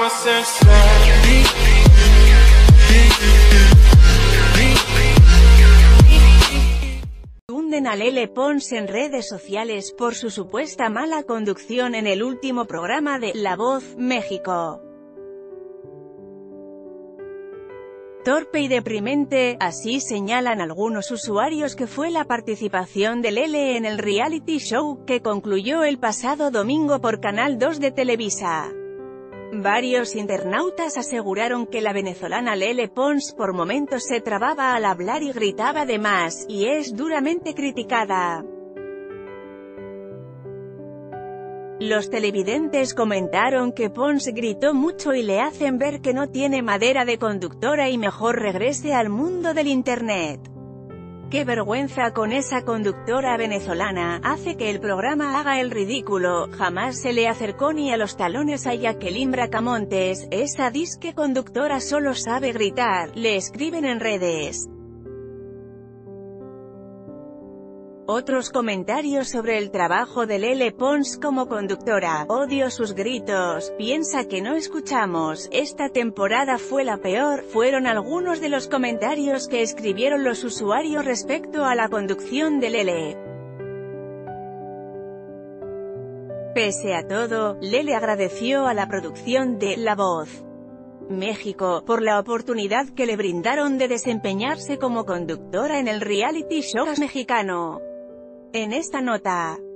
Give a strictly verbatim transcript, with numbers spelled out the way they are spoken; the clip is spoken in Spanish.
Hunden a Lele Pons en redes sociales por su supuesta mala conducción en el último programa de La Voz, México. Torpe y deprimente, así señalan algunos usuarios que fue la participación de Lele en el reality show, que concluyó el pasado domingo por Canal dos de Televisa. Varios internautas aseguraron que la venezolana Lele Pons por momentos se trababa al hablar y gritaba de más, y es duramente criticada. Los televidentes comentaron que Pons gritó mucho y le hacen ver que no tiene madera de conductora y mejor regrese al mundo del internet. ¡Qué vergüenza con esa conductora venezolana! Hace que el programa haga el ridículo. Jamás se le acercó ni a los talones a Jacqueline Bracamontes. Esa disque conductora solo sabe gritar, le escriben en redes. Otros comentarios sobre el trabajo de Lele Pons como conductora: odio sus gritos, piensa que no escuchamos, esta temporada fue la peor, fueron algunos de los comentarios que escribieron los usuarios respecto a la conducción de Lele. Pese a todo, Lele agradeció a la producción de La Voz, México, por la oportunidad que le brindaron de desempeñarse como conductora en el reality show mexicano. En esta nota,